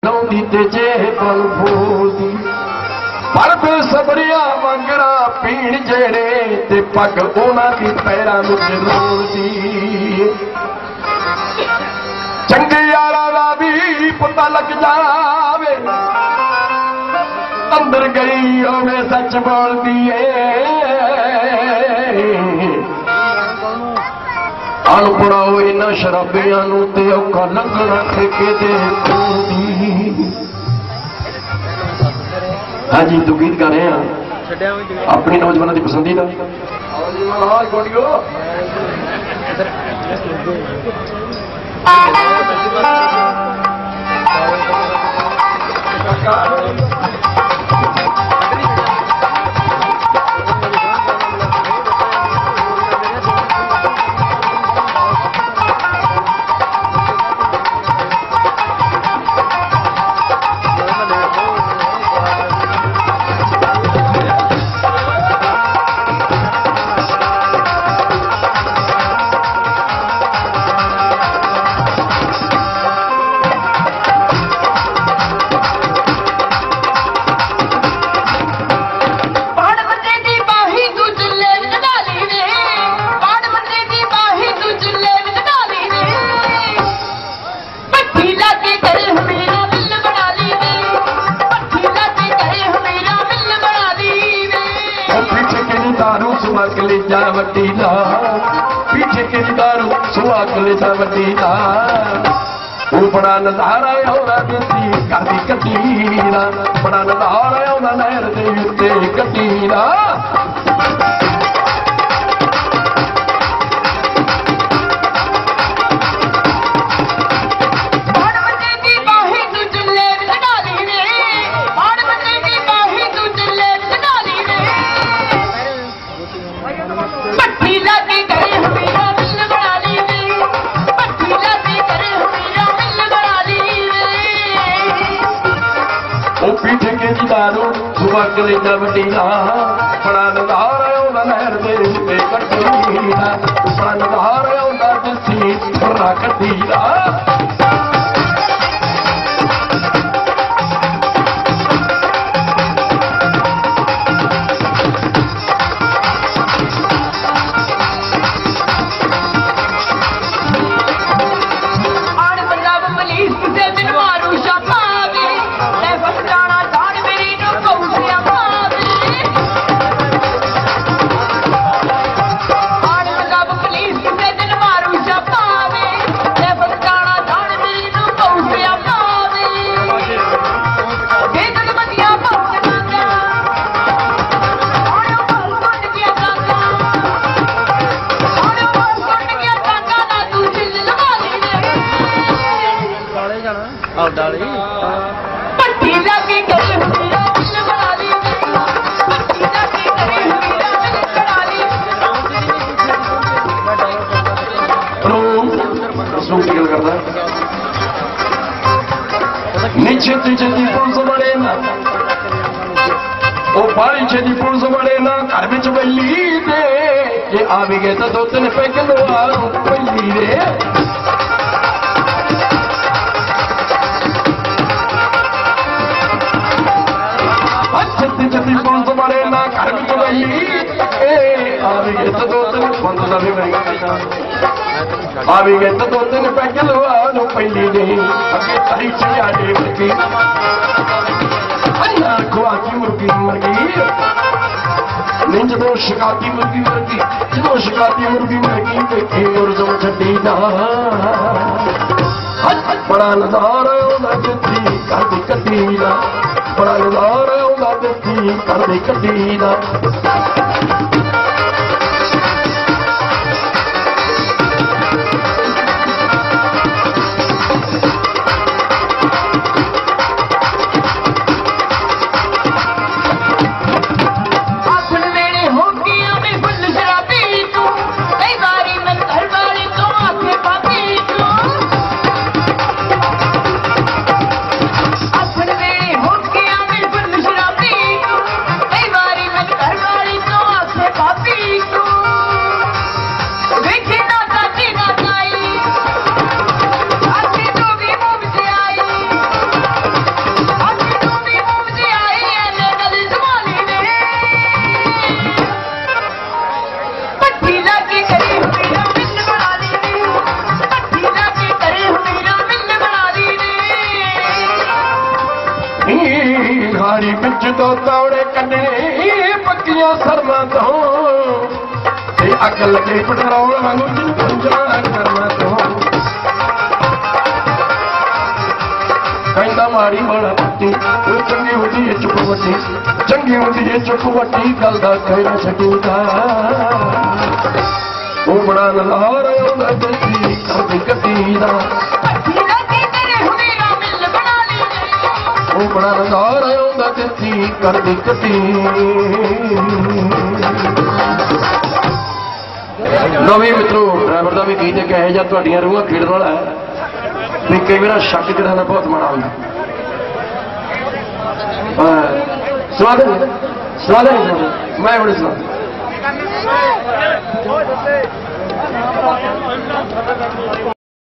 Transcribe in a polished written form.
दौड़ी ते जे पल फूलदी पर बेसबरिया वांगड़ा पीण जेड़े ते पग उन्हां दी पैरां विच रोलदी चंगे यारां दा भी पता लग जावे अंदर गई होवे सच बोलदी अनपढ़ा इन्हां शराबियां नूं ते औखा लंघना ठेके ते खोदी। हाँ जी तो गीत गा रहे हैं अपनी नौजवानों की पसंदीदा वटीला पीछे के दारू सुहाग लेता वटीला वो बड़ा नजारा होना देसी कादी कटीला बड़ा नजारा होना नहर दे उत्ते कटीला सुबह लेता वटीला बड़ा नजारा आउंदा नहर दे उत्ते कटीला बड़ा नजारा आउंदा देसी बड़ा कटीला छेती छेती पुलिस बड़े ना बाली छेती पुलिस बड़े ना घर बिच बल्ली दे जे आ भी गए तो दो तीन पैग लवा बल्ली दे छेती छेती पुलिस बड़े ना घर बिच बल्ली आ भी गए तो दो तीन बंद का भी आ भी गए तो दो तीन पैग लवा पहली नहीं अगे तारी चढ़िया दे मुर्गी खुआ की मुर्गी मर गई नहीं जो शिकाती मुर्गी मर गई जो शिकाती मुर्गी मर गई देखी और जो छड़ी ना बड़ा नजारा देती कर दी कटीला बड़ा नजारा देती कर दी कटीला अपने हो गया मैं फुल शराबी तू कई बारी मैं घर वाली मारी बिच तो तौड़े कने पक्कियां शर्मा तो अग लगे पटराउण वांगू कर्मा तो कहता माड़ी वाला पट्टी चंगी होती है चुप वटी चंगी होती है चुप वटी गल का कहना छूटा वो बड़ा नज़ारा आउंदा दिसी कदी कदी दा वो बड़ा नज़ारा आउंदा दिसी कदी कदी लो भी मित्रों ड्राइवर का भी गीत है कहे जा तुहाडियां रूहां खेड़न वाला है भी कई बार शक कराना बहुत माड़ा होंगे स्वागत मैं बड़े स्वागत